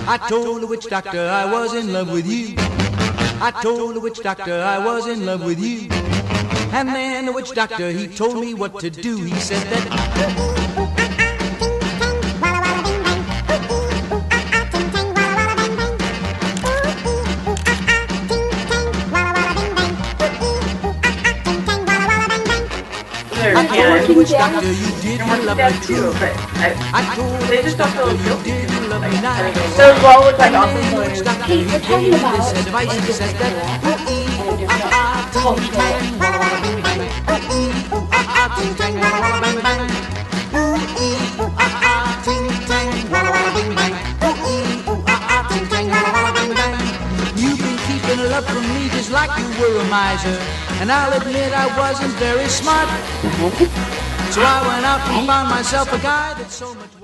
I told the witch doctor I was in love with you. I told the witch doctor I was in love with you. And then the witch doctor, he told me what to do. He said that I told the witch doctor you did love me true. I told the witch doctor you did love me nice. So what was like awesome And then the witch doctor, he gave me this advice. He said that you've been keeping love from me just like you were a miser. And I'll admit I wasn't very smart. So I went out and found myself a guy that's so much